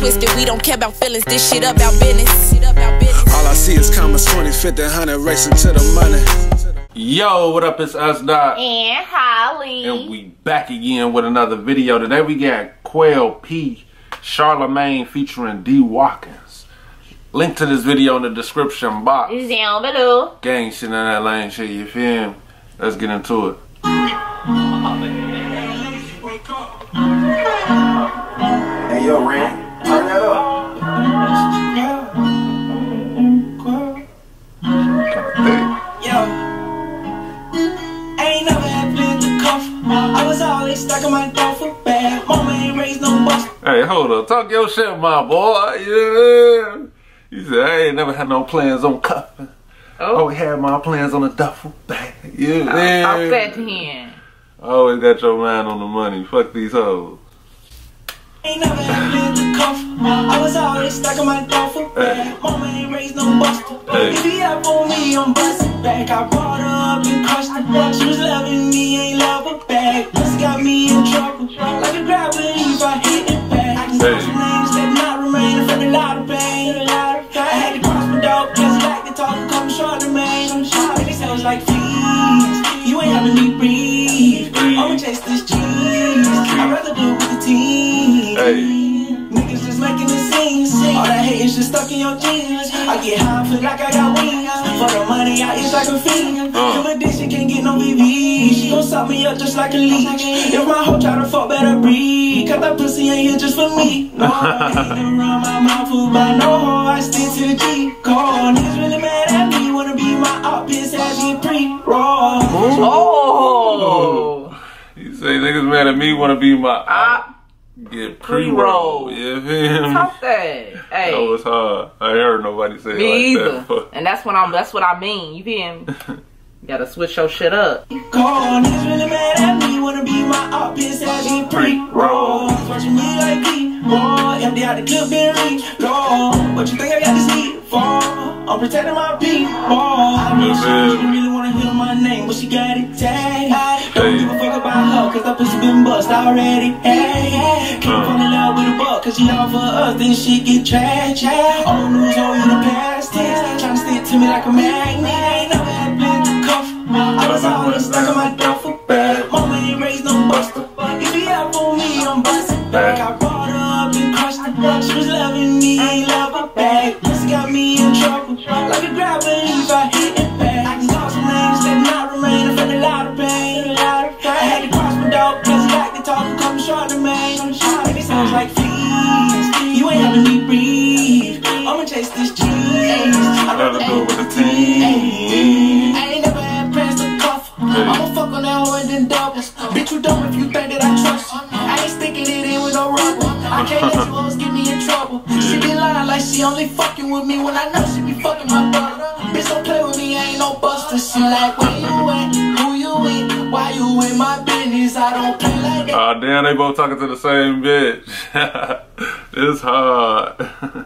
twisted, we don't care about feelings. This shit about business. All I see is commas, 20, 50, 100, racing to the money. Yo, what up? It's us, Dot. And Holly. And we back again with another video. Today we got Quail P, Charlamagne featuring D Watkins. Link to this video in the description box. It's down below. Gang shit in that lane shit, you feel me? Let's get into it. Hey, yo, Ren, turn that up. Ain't never had plans to cuff. I was always stuck in my duffel bag. Mama ain't raised no bust. Hey, hold up. Talk your shit, my boy. Yeah. You said, I ain't never had no plans on cuffing. Oh. Always had my plans on the duffel bag. Yeah. I said to him. Always got your mind on the money. Fuck these hoes. Ain't never had plans to cuff. I was always stuck in my duffel bag. Mama ain't raised no buster. If he up on me, I'm busting back. I brought her up and crushed her. She was loving me, ain't love her back. This got me in trouble. Like a grab if I hit it back. I can say some names that not remain from a lot of pain. I had to cross my dog, cause I like to talk, come Charlamagne. They sounds like please, you ain't having me breathe. I'ma chase this cheese. I'd rather do it with the team. Niggas just making the scene. All that hate is just stuck in your jeans. I get high, feel like I got wings. For the money, I itch like a fiend. Your addiction can't get no VV. She gon' suck me up just like a leech. If my hoe try to fuck, better breathe. Cause that pussy ain't here just for me. No, I ain't around my mouth food by no hoe. I stick to the G. Call niggas really mad at me. Wanna be my op, piss as you pre-roll. Oh! You say niggas mad at me, wanna be my op. Get pre-roll. You feel me? Talk that. Hey. That was hard. I ain't heard nobody say me it like either. that. And that's what I mean. You feel me? You gotta switch your shit up. Call niggas really mad at me. Wanna be my op, piss as you pre-roll. Watching me like me, boy. Empty out the clip, been reach. Lord, what you think I got this heat for? I'm protecting my people. I mean, she really wanna hear my name, but she got it tagged. Don't give a fuck about her, cause that pussy been bust already. Hey, can't fall in love with a buck, cause she all for us, then she get trash. Old news on you the past tense, tryna stick to me like a magnet. Ain't never had plans to cuff. I was always stuck in my duffel bag. Mama ain't raised no buster. If he out for me, I'm busting back. I brought her up and crushed her. She was loving me, ain't love her back. This got me in trouble. Like a grab if I hit it back. I can call some names that not remain. I felt a lot of pain. I had to cross my dog, cause I like to talk and come Charlamagne. They sounds like please, you ain't having me breathe. I'ma chase this cheese. I'd rather do it with the team. I ain't never had plans to cuff. I'ma fuck on that hoe and then double. Bitch, you dumb if you think that I trust you. I ain't sticking it in with no rubber. I can't let you hoes get me in trouble. She be lying like she only fucking with me when I know she be fucking my brother. Bitch, don't play with me, I ain't no buster. She like, where you at? Who you with? Why you in my business? I don't play like that. Oh damn, they both talking to the same bitch. It's hard.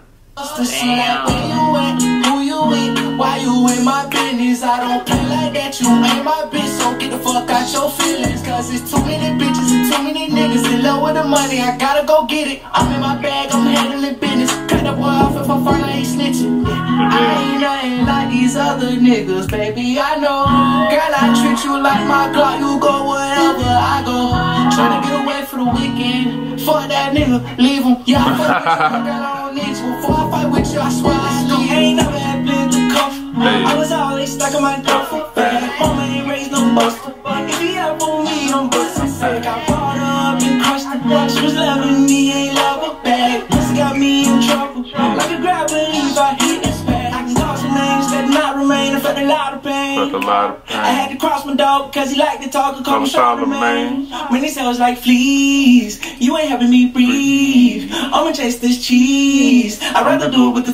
She like, where you at? Who you with? Why you in my business? I don't play like that. You ain't my bitch, so get the fuck out your feelings. Cause it's too many bitches and too many niggas in love with the money. I gotta go get it. I'm in my bag, I'm handling business. Cut that boy off if I find I ain't snitching. I ain't nothing like these other niggas, baby, I know. Girl, I treat you like my Glock. You go wherever I go. Tryna get away for the weekend. Fuck that nigga, leave him. Yeah, I fuck with you, girl, I don't need you. Before I fight with you, I swear I do. Ain't never had plans to cuff. I was always stuck in my duffel bag. Mama ain't raised no buster. If he out for me, I'm busting sick. I brought her up and crushed her. She was loving me, ain't love her back. This got me in trouble. Like a grab if I hit this bag. I can call some names that not remain. I felt a lot of pain. I had to cross my dog, cause he liked to talk and call me Charlamagne. When he sounds like please, you ain't having me breathe. I'ma chase this cheese. I'd rather do it with the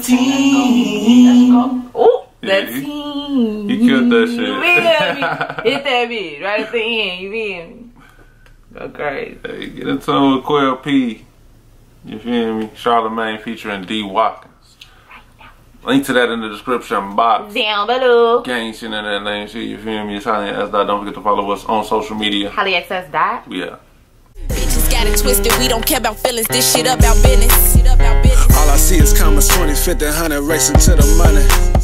team. Ooh, that team. He killed that shit. You feel me? Hit that bitch right at the end. You feel me? Go crazy. Hey, get into it with Quail P. You feel me? Charlamagne featuring D Watkins. Link to that in the description box. Down below. Gang shit in that lane shit, you feel me? It's Holly and S. Don't forget to follow us on social media. Holly XS. Yeah. Bitches got it twisted, we don't care about feelings. This shit about business. I see is commas, 20, 50, 100, racing to the money.